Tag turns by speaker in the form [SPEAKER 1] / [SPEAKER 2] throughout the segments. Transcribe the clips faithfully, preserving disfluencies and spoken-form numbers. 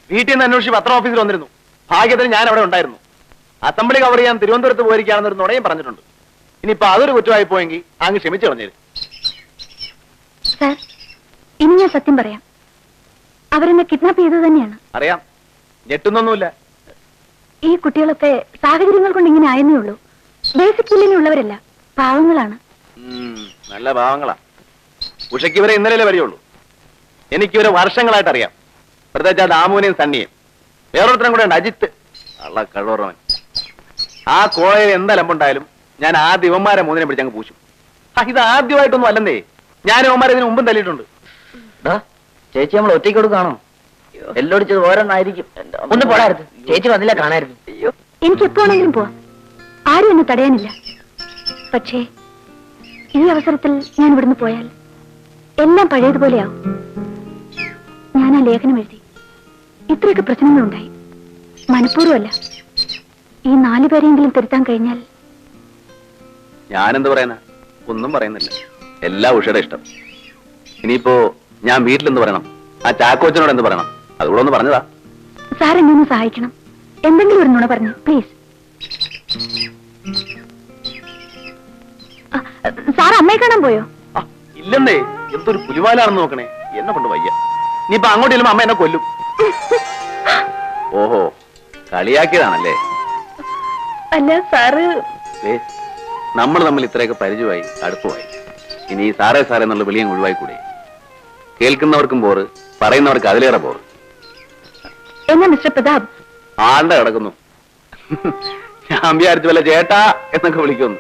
[SPEAKER 1] വീട്ടിൽ നിന്ന് അന്വേഷിച്ച് പത്ര ഓഫീസിൽ വന്നിരുന്നു. ഭാഗ്യത്തിന് ഞാൻ അവിടെ ഉണ്ടായിരുന്നു. അസംബ്ലി കവർ ചെയ്യാൻ തിരുവനന്തപുരത്ത് പോയിരിക്കുകയാണെന്നൊരു നുണയും പറഞ്ഞിട്ടുണ്ട്. ഇനിയിപ്പോ അതൊരു കുറ്റമായി പോയെങ്കിൽ അങ്ങ് ക്ഷമിച്ചു കളഞ്ഞേരും.
[SPEAKER 2] സാർ, ഇനി ഞാൻ സത്യം പറയാം. അവരെന്നെ കിഡ്നാപ്പ് ചെയ്തത് തന്നെയാണ്.
[SPEAKER 1] അറിയാം, ഞെട്ടുന്നൊന്നുമില്ല.
[SPEAKER 2] ഈ കുട്ടികളൊക്കെ സാഹചര്യങ്ങൾ കൊണ്ട് ഇങ്ങനെ ആയെന്നേ ഉള്ളൂ. ബേസിക് ബില്ലിനുള്ളവരല്ല, പാവങ്ങളാണ്.
[SPEAKER 1] നല്ല പാവങ്ങളാ. ഉഷയ്ക്ക് ഇവരെ ഇന്നലെ വരെയുള്ളൂ. എനിക്കിവരെ വർഷങ്ങളായിട്ട് അറിയാം. പ്രത്യേകിച്ച് ആ ദാമുവിനെയും സണ്ണിയും. വേറൊരുത്തരം കൂടെ ഉണ്ട്, അജിത്ത്. അള്ള കഴിവറവൻ. ആ കോളേജിൽ എന്തലമ്പുണ്ടായാലും ഞാൻ ആദ്യ ഇവന്മാരെ മൂന്നിനെ പിടിച്ച് അങ്ങ് പൂശും. ആ ഇത് ആദ്യമായിട്ടൊന്നും അല്ലെന്നേ, ഞാൻ ഇവന്മാരെ ഇതിന് മുമ്പും തല്ലിയിട്ടുണ്ട്.
[SPEAKER 3] ചേച്ചി നമ്മൾ ഒറ്റയ്ക്ക് കൊടുക്കാണോ? എല്ലോടിച്ചത് ഓരോന്നായിരിക്കും. ഒന്ന് പോടായിരുന്നു, ചേച്ചി വന്നില്ല കാണായിരുന്നു.
[SPEAKER 2] എനിക്ക് എപ്പോഴെങ്കിലും പോവാം, ആരും എന്നെ തടയാനില്ല. പക്ഷേ ഈ അവസരത്തിൽ ഞാൻ ഇവിടുന്ന് പോയാൽ എല്ലാം പഴയതുപോലെയാവും. ഞാൻ ആ ലേഖനം എഴുതി. ഇത്രയൊക്കെ പ്രശ്നങ്ങളുണ്ടായി, മനഃപൂർവ്വമല്ല. ഈ നാലു പേരെയെങ്കിലും തിരുത്താൻ കഴിഞ്ഞാൽ.
[SPEAKER 1] ഞാനെന്ത് പറയാനാ? ഒന്നും പറയുന്നില്ല. എല്ലാ ഉഷയുടെ ഇഷ്ടം. ഇനിയിപ്പോ ഞാൻ വീട്ടിലെന്ത് പറയണം? ആ ചാക്കോച്ചനോട് എന്ത് പറയണം? അതുകൂടെ ഒന്ന് പറഞ്ഞതാ.
[SPEAKER 2] സാർ എന്നെ ഒന്ന് സഹായിക്കണം. എന്തെങ്കിലും ഒരു നുണ പറഞ്ഞു പ്ലീസ്. സാർ അമ്മയെ കാണാൻ പോയോ?
[SPEAKER 1] ഇല്ലെന്നേ, എന്തൊരു പുലിവാലാണെന്ന് നോക്കണേ. എന്നെ കൊണ്ട് വയ്യ. ഇനിയിപ്പോ അങ്ങോട്ട് ചെല്ലുമ്പോ അമ്മ എന്നെ കൊല്ലും. ഓഹോ, കളിയാക്കിയതാണല്ലേ?
[SPEAKER 2] അല്ല സാറ്,
[SPEAKER 1] നമ്മൾ തമ്മിൽ ഇത്രയൊക്കെ പരിചയമായി, അടുപ്പമായി. ഇനി ഈ സാറേ സാറേ എന്നുള്ള വിളിയും ഒഴിവായിക്കൂടെ? കേൾക്കുന്നവർക്കും പോറ്, പറയുന്നവർക്ക് അതിലേറെ പോറ്.
[SPEAKER 2] എന്നാ മിസ്റ്റർ പ്രതാപ്?
[SPEAKER 1] ആണ്ട കിടക്കുന്നു. ഞാൻ വിചാരിച്ചു വല്ല ചേട്ടാ എന്നൊക്കെ വിളിക്കുന്നു.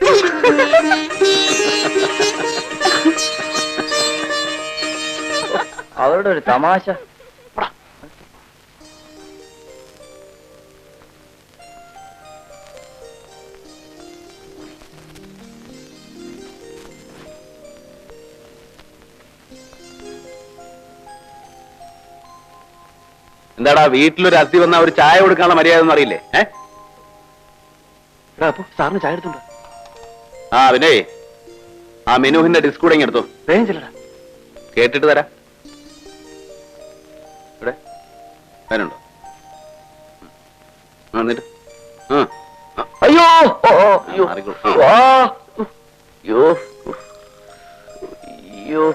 [SPEAKER 3] അവരുടെ ഒരു തമാശ.
[SPEAKER 1] എന്താടാ, വീട്ടിലൊരു അതി വന്ന ഒരു ചായ കൊടുക്കാനുള്ള മര്യാദ ഒന്നും അറിയില്ലേ? ഏഹ് അപ്പൊ സാറിന് ചായ എടുത്തുണ്ടോ? ആ പിന്നെ ആ മെനുവിന്റെ ഡിസ്ക് കൂടെ ഇങ്ങ് എടുത്തോ. വേഗം ചെല്ലടാ, കേട്ടിട്ട് തരാം. ഇവിടെ വേനുണ്ടോ? എന്നിട്ട്
[SPEAKER 3] അയ്യോ അയ്യോ അയ്യോ അയ്യോ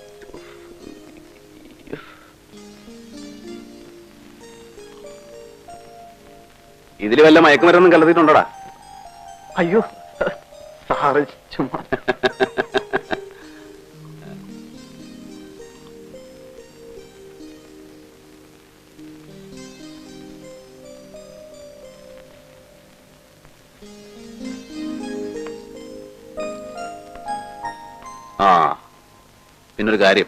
[SPEAKER 1] ഇതില് വല്ല മയക്കുമരുന്നും കലർത്തിയിട്ടുണ്ടോടാ?
[SPEAKER 3] അയ്യോ സാറ് ചുമ്മാ.
[SPEAKER 1] ആ പിന്നൊരു കാര്യം,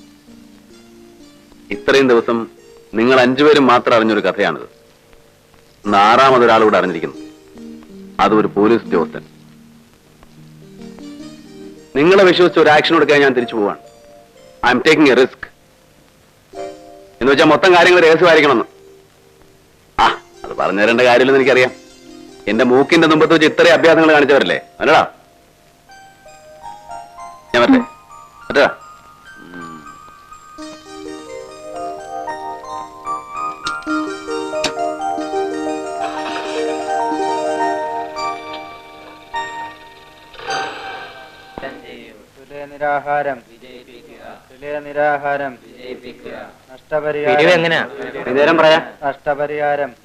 [SPEAKER 1] ഇത്രയും ദിവസം നിങ്ങൾ അഞ്ചുപേരും മാത്രം അറിഞ്ഞൊരു കഥയാണിത്. ഇന്ന് ആറാമതൊരാളൂടെ അറിഞ്ഞിരിക്കുന്നു. അതും ഒരു പോലീസ് ഉദ്യോഗസ്ഥൻ. നിങ്ങളെ വിശ്വസിച്ച് ഒരു ആക്ഷൻ എടുക്കാൻ ഞാൻ തിരിച്ചു പോവാണ്. I am taking a risk. എന്ന് വെച്ചാൽ മൊത്തം കാര്യങ്ങൾ രഹസ്യമായിരിക്കണമെന്ന്. ആ അത് പറഞ്ഞു തരേണ്ട കാര്യമില്ലെന്ന് എനിക്കറിയാം. എന്റെ മൂക്കിന്റെ മുമ്പത്ത് വെച്ച് ഇത്രയും അഭ്യാസങ്ങൾ കാണിച്ചവരല്ലേ? അല്ലടാ, ഞാൻ പറ്റേ പറ്റാ.
[SPEAKER 4] നിരാഹാരം നിരാഹാരം നഷ്ടപരിഹാരം നഷ്ടപരിഹാരം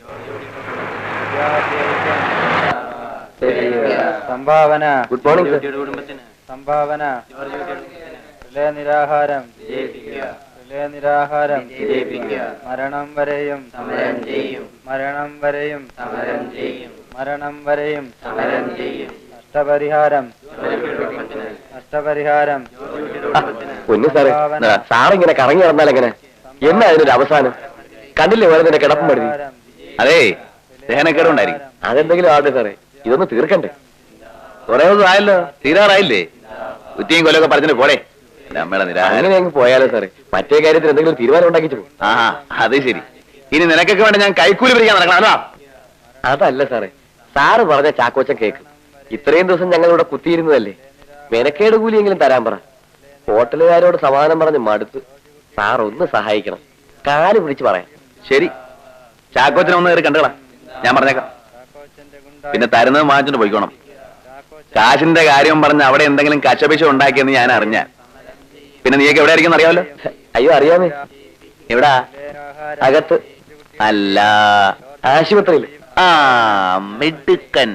[SPEAKER 4] സംഭാവന
[SPEAKER 3] ഗുഡ് മോർണിംഗ്
[SPEAKER 4] സംഭാവന നിരാഹാരം നിരാഹാരം മരണം വരെയും മരണം വരെയും മരണം വരെയും നഷ്ടപരിഹാരം നഷ്ടപരിഹാരം.
[SPEAKER 3] പൊന്നു സാറേ, സാറിങ്ങനെ കറങ്ങി നടന്നാൽ എങ്ങനെ? എന്നാ അതിനൊരു അവസാനം? കണ്ടില്ലേ വേറെ നിന്റെ കിടപ്പം പഴുതി?
[SPEAKER 1] അതേ ദഹനക്കേടുണ്ടായിരിക്കും.
[SPEAKER 3] അതെന്തെങ്കിലും ആവട്ടെ സാറേ, ഇതൊന്ന് തീർക്കണ്ടേ?
[SPEAKER 1] കുറെ ദിവസം ആയല്ലോ, തീരാറായില്ലേ? കുറ്റിയും കൊല്ലൊക്കെ പറഞ്ഞിട്ട് പോടെ. അമ്മയുടെ നിരാഹാരം
[SPEAKER 3] അങ്ങനെ അങ്ങ് പോയാലോ സാറേ? മറ്റേ കാര്യത്തിൽ എന്തെങ്കിലും തീരുമാനം ഉണ്ടാക്കിച്ചു പോകും.
[SPEAKER 1] ആ അത് ശരി. ഇനി നിനക്കൊക്കെ വേണ്ട ഞാൻ കൈക്കൂലി പിടിക്കാൻ നടക്കണം.
[SPEAKER 3] അതല്ല സാറേ, സാറ് പറഞ്ഞ ചാക്കോച്ചൻ കേക്ക്. ഇത്രയും ദിവസം ഞങ്ങളിവിടെ കുത്തിയിരുന്നതല്ലേ, മെനക്കേട് കൂലിയെങ്കിലും തരാൻ പറ. ഹോട്ടലുകാരോട് സമാധാനം പറഞ്ഞ് മടുത്ത്. സാർ ഒന്ന് സഹായിക്കണം, കാല് പിടിച്ച് പറയാം.
[SPEAKER 1] ശരി, ചാക്കോച്ചനെ ഒന്ന് കയറി കണ്ടുകളാ, ഞാൻ പറഞ്ഞേക്കാം. പിന്നെ തരുന്നത് വാങ്ങിച്ചിട്ട് പോയിക്കോണം. കാശിന്റെ കാര്യം പറഞ്ഞ് അവിടെ എന്തെങ്കിലും കശപിശ ഉണ്ടാക്കിയെന്ന് ഞാൻ അറിഞ്ഞാൽ പിന്നെ നീയൊക്കെ എവിടെ ആയിരിക്കും അറിയാമല്ലോ.
[SPEAKER 3] അയ്യോ അറിയാമേ. എവിടാ? അകത്ത്.
[SPEAKER 1] അല്ല,
[SPEAKER 3] ആശുപത്രിയിൽ.
[SPEAKER 1] ആ മിടുക്കൻ.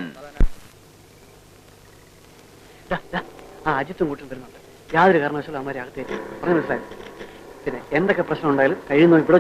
[SPEAKER 5] ആ അജിത്തും കൂട്ടും വരുന്നുണ്ട്. യാതൊരു കാരണവശാലും അമ്മമാരെ അകത്തേക്ക് പറഞ്ഞു മനസ്സിലായി. പിന്നെ എന്തൊക്കെ പ്രശ്നം ഉണ്ടായാലും കഴിയുന്നോ ഇവിടെ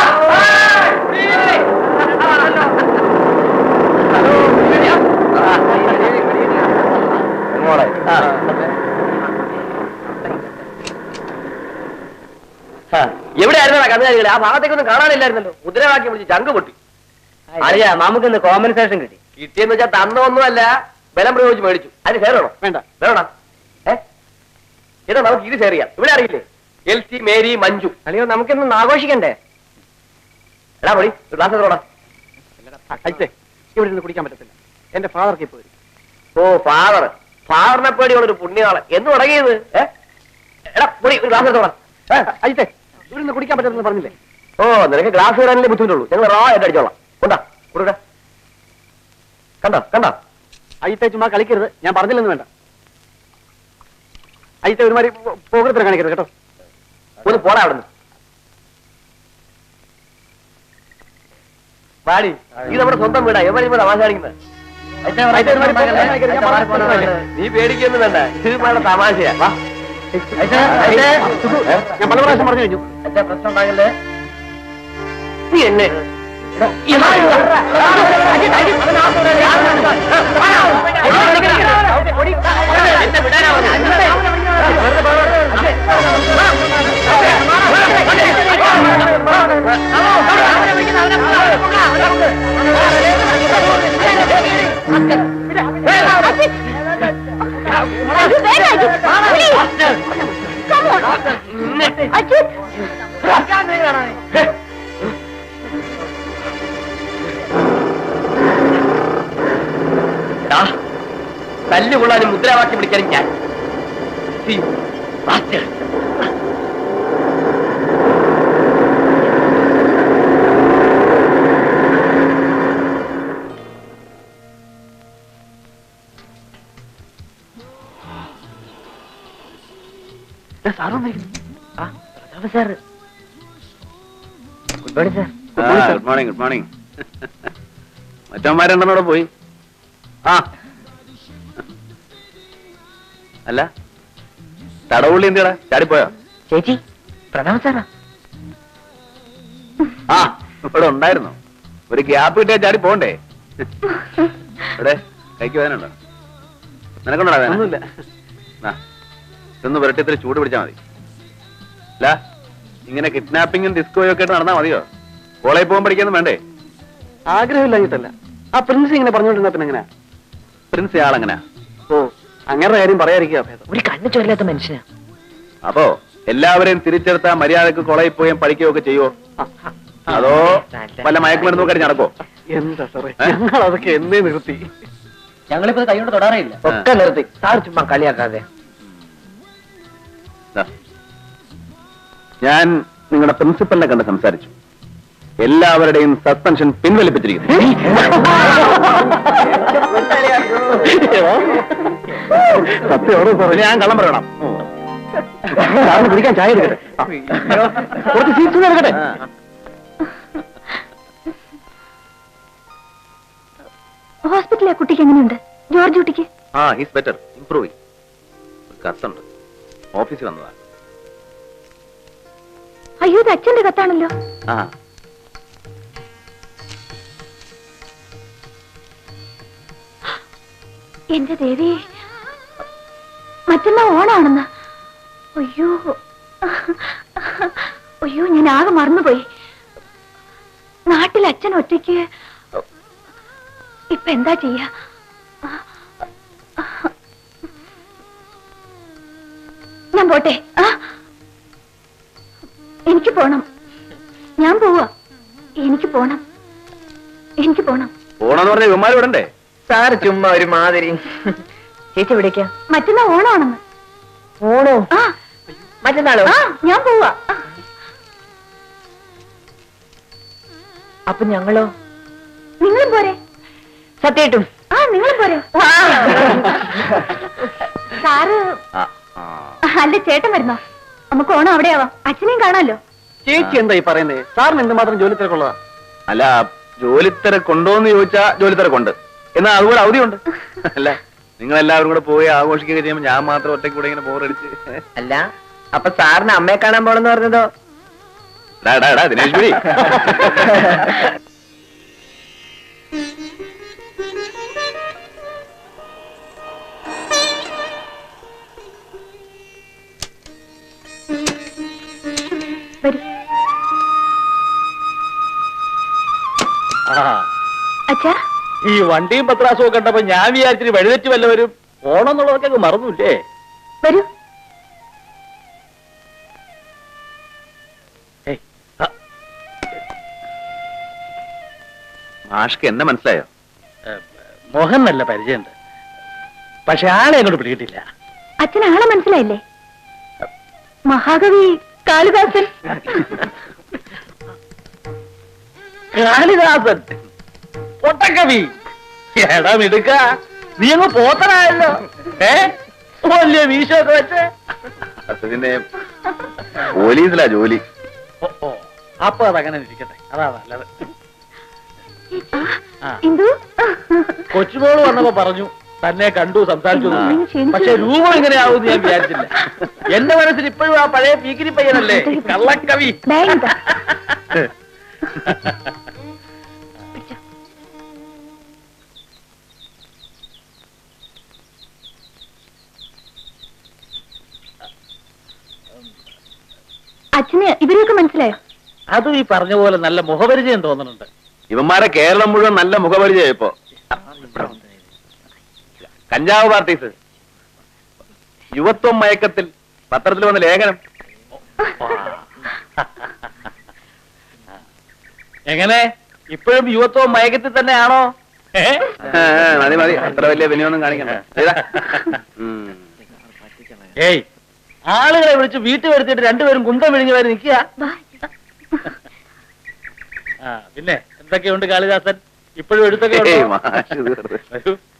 [SPEAKER 3] എവിടെയായിരുന്നോ കന്നുകാലികളെ? ആ ഭാഗത്തേക്കൊന്നും കാണാനില്ലായിരുന്നല്ലോ. മുദ്രാവാക്യം വിളിച്ച് ചങ്ക് പൊട്ടി.
[SPEAKER 5] അറിയാ, നമുക്കിന്ന് കോമ്പൻസേഷൻ കിട്ടി.
[SPEAKER 3] കിട്ടിയെന്ന് വെച്ചാൽ തന്നൊന്നുമല്ല, ബലം പ്രയോഗിച്ച് മേടിച്ചു. അതിന് ഷെയർ വേണോ?
[SPEAKER 5] വേണ്ട.
[SPEAKER 3] വേണോ? ഏ ഏതാ നമുക്ക് ഇത് ഷെയർ ചെയ്യാം. ഇവിടെ അറിയില്ലേ? L C, Mary, Manju.
[SPEAKER 5] അളിയോ, നമുക്കിന്ന് ആഘോഷിക്കണ്ടേ?
[SPEAKER 3] എടാ പോയി ക്ലാസ് എത്രയോടാ?
[SPEAKER 5] അജിത്തേ, ഇവിടെ നിന്ന് കുടിക്കാൻ പറ്റത്തില്ല. എന്റെ ഫാദർക്ക് ഇപ്പൊ വരും.
[SPEAKER 3] ഓ ഫാദർ. ഫാദറിനെ പേടിയുള്ള ഒരു പുണ്യാള് എന്ന് തുടങ്ങിയത്. ഏഹ് എടാ പോയി ഒരു ക്ലാസ് എത്രയോടാ?
[SPEAKER 5] അജിത്തേ, ഇവിടെ നിന്ന് കുടിക്കാൻ പറ്റത്തില്ലെന്ന് പറഞ്ഞില്ലേ?
[SPEAKER 3] ഓ നിനക്ക് ഗ്ലാസ് വരാനല്ലേ ബുദ്ധിമുട്ടുള്ളൂ. ഞങ്ങൾ റോ ആയിട്ട് അടിച്ചോളാം. കൊണ്ടാ കൊടുക്ക. കണ്ടോ കണ്ടോ?
[SPEAKER 5] അജിത്തേ ചുമ്മാ കളിക്കരുത്. ഞാൻ പറഞ്ഞില്ലെന്ന് വേണ്ട. അജിത്തേ ഒരുമാതിരി പോകൃത്തിനെ കാണിക്കരുത് കേട്ടോ.
[SPEAKER 3] ഒന്ന് പോടാ അവിടെ നിന്ന്. പാടി ഇത് നമ്മുടെ സ്വന്തം വീടാ. എവരും തമാശ കാണിക്കുന്നത്. നീ പേടിക്കൊന്നും വേണ്ട. ഇത് വേണ്ട തമാശയാ. വാ.
[SPEAKER 5] ഞാൻ പല പ്രാവശ്യം പറഞ്ഞു കഴിഞ്ഞു.
[SPEAKER 3] എന്റെ പ്രശ്നം ഉണ്ടാകല്ലേ. നീ എന്നെ തല്ലുകൊള്ളാനും മുദ്രാവാക്യം വിളിക്കാനും ഞാൻ.
[SPEAKER 5] Sir good morning sir.
[SPEAKER 1] Good morning. Good morning. മറ്റന്മാരെണ്ണോടെ പോയി. ആ അല്ല, തടവുള്ളി എന്തിടാ ചാടിപ്പോയോ?
[SPEAKER 5] ചേച്ചി പ്രണാമം സാറാ.
[SPEAKER 1] ആ ഇവിടെ ഉണ്ടായിരുന്നു. ഒരു ഗ്യാപ്പ് കിട്ടിയാ ചാടി പോണ്ടേ? ഇവിടെ കൈക്ക് വേദനുണ്ടോ? നിനക്കൊണ്ടാ വേദന?
[SPEAKER 5] ഒന്നുമില്ല.
[SPEAKER 1] ഇതൊന്ന് പുരട്ടി ഇത്തിരി ചൂട് പിടിച്ചാൽ മതി. അല്ല, ഇങ്ങനെ കിഡ്നാപ്പിങ്ങും ഡിസ്കോയും ഒക്കെ ആയിട്ട് നടന്നാ മതിയോ? കോളേജിൽ പോകാൻ പഠിക്കാനും വേണ്ടേ?
[SPEAKER 5] ആഗ്രഹമില്ലാഞ്ഞിട്ടല്ല. ആ പ്രിൻസ് ഇങ്ങനെ പറഞ്ഞോണ്ടിരുന്ന പിന്നെ എങ്ങനെയാ?
[SPEAKER 1] പ്രിൻസ് ആളെങ്ങനെയാ?
[SPEAKER 5] ഓ അങ്ങനെ കാര്യം പറയാതിരിക്കുക ഭേദം.
[SPEAKER 6] ഒരു കണ്ണു ചൊല്ലാത്ത മനുഷ്യനാ.
[SPEAKER 1] അപ്പോ എല്ലാവരെയും തിരിച്ചെടുത്താ മര്യാദക്ക് കോളേജിൽ പോയും പഠിക്കുകയോ ഒക്കെ ചെയ്യുവോ? അതോ വല്ല മയക്കുമരുന്ന് നോക്കി നടക്കോ?
[SPEAKER 5] എന്താ സാറേ, ഞങ്ങൾ അതൊക്കെ എന്നേ നിർത്തി.
[SPEAKER 6] ഞങ്ങളിപ്പോ കൈകൊണ്ട് തൊടാറേ ഇല്ല.
[SPEAKER 3] ഒക്കെ നിർത്തി. സാർ ചുമ്മാ കളിയാക്കാതെ.
[SPEAKER 1] ഞാൻ നിങ്ങളുടെ പ്രിൻസിപ്പലിനെ കണ്ട് സംസാരിച്ചു. എല്ലാവരുടെയും സസ്പെൻഷൻ പിൻവലിപ്പിച്ചിരിക്കുന്നു.
[SPEAKER 5] സത്യമാണോ സാറേ?
[SPEAKER 1] ഞാൻ കള്ളം പറയണം.
[SPEAKER 5] സാറിന് കുടിക്കാൻ ചായ എടുക്കട്ടെ? കുറച്ച് സീറ്റ്സ് എടുക്കട്ടെ?
[SPEAKER 2] ഹോസ്പിറ്റലിലെ കുട്ടിക്ക് എങ്ങനെയുണ്ട്? ജോർജ് കുട്ടിക്ക്?
[SPEAKER 1] ആ ഹീസ് ബെറ്റർ, ഇംപ്രൂവ് ചെയ്യും. ഒരു കത്തുണ്ട്, ഓഫീസിൽ വന്നതാ.
[SPEAKER 2] അയ്യോ, ഇത് അച്ഛന്റെ കത്താണല്ലോ.
[SPEAKER 1] ആ
[SPEAKER 2] എന്റെ ദേവി, മറ്റന്നാ ഓണാണെന്ന്. അയ്യോ അയ്യോ, ഞാൻ ആകെ മറന്നുപോയി. നാട്ടിൽ അച്ഛൻ ഒറ്റയ്ക്ക്. ഇപ്പൊ എന്താ ചെയ്യാ? ഞാൻ പോട്ടെ. ആ എനിക്ക് പോണം. ഞാൻ പോവാ. എനിക്ക് പോണം. എനിക്ക് പോണം.
[SPEAKER 1] പോണെന്ന് പറഞ്ഞ ഇവന്മാർ വിടണ്ടേ?
[SPEAKER 3] സാറ് ചുമ്മാ ഒരു മാതിരി.
[SPEAKER 6] ചേച്ചി എവിടേക്കാ?
[SPEAKER 2] മറ്റന്നാ ഓണാണെന്ന്.
[SPEAKER 6] ഓണോ?
[SPEAKER 2] ആ
[SPEAKER 6] മറ്റന്നാളോ?
[SPEAKER 2] ആ ഞാൻ പോവാ.
[SPEAKER 6] അപ്പൊ ഞങ്ങളോ?
[SPEAKER 2] നിങ്ങളും പോരെ?
[SPEAKER 6] സത്യായിട്ടും
[SPEAKER 2] ആ നിങ്ങളും പോരെ? സാറ് അല്ല ചേട്ടൻ വരുന്നോ? നമുക്ക് ഓണം അവിടെയാവാം, അച്ഛനെയും കാണാമല്ലോ.
[SPEAKER 5] ചേച്ചി എന്താ ഈ പറയുന്നത്? സാറിന് എന്തുമാത്രം ജോലി തിരക്കുള്ളതാ?
[SPEAKER 1] അല്ല, ജോലി തിരക്കുണ്ടോന്ന് ചോദിച്ചാ ജോലി തിരക്കുണ്ട്, എന്നാൽ അതുപോലെ അവധിയുണ്ട്. അല്ല, നിങ്ങൾ എല്ലാവരും കൂടെ പോയി ആഘോഷിക്കുകയൊക്കെ ചെയ്യുമ്പോൾ ഞാൻ മാത്രം ഒറ്റയ്ക്ക് കൂടെ ഇങ്ങനെ ബോറടിച്ച്.
[SPEAKER 6] അല്ല, അപ്പൊ സാറിന് അമ്മയെ കാണാൻ പോണെന്ന് പറഞ്ഞതോ?
[SPEAKER 1] ദിനേശ്വരി,
[SPEAKER 2] വരൂ. അച്ഛാ,
[SPEAKER 7] ഈ വണ്ടിയും പത്രാസവും കണ്ടപ്പോ ഞാൻ വിചാരിച്ചിട്ട് വഴിതെറ്റി വല്ലവരും ഓണം എന്നുള്ളതൊക്കെ മറന്നില്ലേ?
[SPEAKER 2] വരൂ.
[SPEAKER 1] മാഷ്ക്ക് എന്നെ മനസ്സിലായോ?
[SPEAKER 7] മോഹൻ നല്ല പരിചയമുണ്ട്, പക്ഷെ ആളെ അങ്ങോട്ട് പിടികിട്ടില്ല.
[SPEAKER 2] അച്ഛൻ ആളെ മനസ്സിലായില്ലേ? മഹാകവി കാളിദാസൻ.
[SPEAKER 7] കാളിദാസൻ ഒട്ടക്കവി. എടാ മിടുക്ക, നീ അങ്ങ് പോത്തനായല്ലോ. ഏ വലിയ വീശൊക്കെ വെച്ച്.
[SPEAKER 1] പിന്നെ പോലീസിലാ ജോലി.
[SPEAKER 7] ഓ ഓ അപ്പൊ അതങ്ങനെ ഇരിക്കട്ടെ, അതാ നല്ലത്.
[SPEAKER 2] എന്തു?
[SPEAKER 7] കൊച്ചുമോള് വന്നപ്പോ പറഞ്ഞു തന്നെ കണ്ടു സംസാരിച്ചു,
[SPEAKER 2] ക്ഷീണിച്ചു.
[SPEAKER 7] പക്ഷെ രൂപം ഇങ്ങനെയാവും ഞാൻ വിചാരിച്ചില്ല. എന്റെ മനസ്സിൽ ഇപ്പോഴും ആ പഴയ പീക്കിരി പയ്യനല്ലേ, കള്ളക്കവി.
[SPEAKER 2] ബാഗ് ഇതാ. അച്ഛന് ഇവരെയൊക്കെ മനസ്സിലായോ?
[SPEAKER 7] അതും ഈ പറഞ്ഞ പോലെ നല്ല മുഖപരിചയം തോന്നുന്നുണ്ട്.
[SPEAKER 1] ഇവന്മാരെ കേരളം മുഴുവൻ നല്ല മുഖപരിചയം. ഇപ്പൊ കഞ്ചാവ് പാർട്ടീസ്, യുവത്വം മയക്കത്തിൽ, പത്രത്തിൽ വന്ന ലേഖനം.
[SPEAKER 7] എങ്ങനെ ഇപ്പോഴും യുവത്വം മയക്കത്തിൽ തന്നെയാണോ?
[SPEAKER 1] മതി മതി, അത്ര വലിയ വിനിയൊന്നും കാണിക്കണ്ട.
[SPEAKER 7] ഏയ്, ആളുകളെ വിളിച്ച് വീട്ടിൽ വരുത്തിയിട്ട് രണ്ടുപേരും കുന്തം വിഴിഞ്ഞു വരെ നിൽക്കുക. ആ പിന്നെ എന്തൊക്കെയുണ്ട് കാളിദാസൻ? ഇപ്പോഴും എഴുത്തൊക്കെ ഉണ്ടോ?
[SPEAKER 1] മാഷ് ഇത് വെറുതെ.
[SPEAKER 7] വരൂ.